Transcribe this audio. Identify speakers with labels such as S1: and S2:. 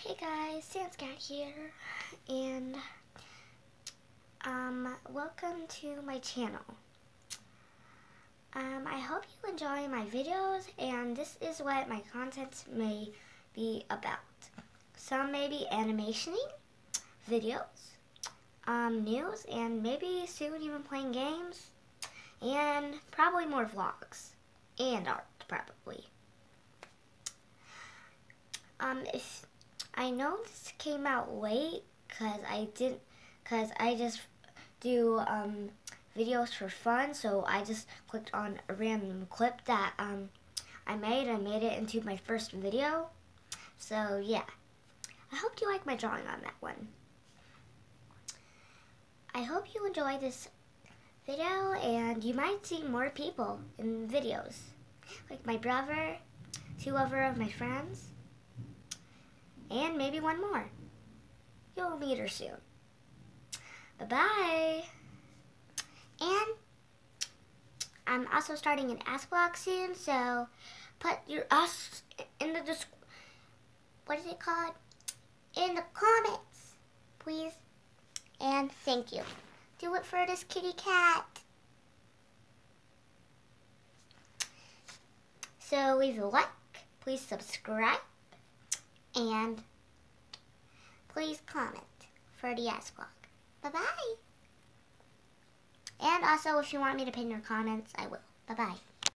S1: Hey guys, Sanscat here, and welcome to my channel. I hope you enjoy my videos, and this is what my content may be about. Some may be animationing, videos, news, and maybe soon even playing games, and probably more vlogs, and art, probably. If I know this came out late because I just do videos for fun, so I just clicked on a random clip that I made it into my first video. So yeah, I hope you like my drawing on that one. I hope you enjoy this video, and you might see more people in videos, like my brother, 2 other of my friends, and maybe one more. You'll meet her soon. Bye-bye. And I'm also starting an Ask Blog soon, so put your Ask in the what is it called? In the comments, please. And thank you. Do it for this kitty cat. So leave a like, please subscribe, and please comment for the Ask Blog. Bye-bye. And also, if you want me to pin your comments, I will. Bye-bye.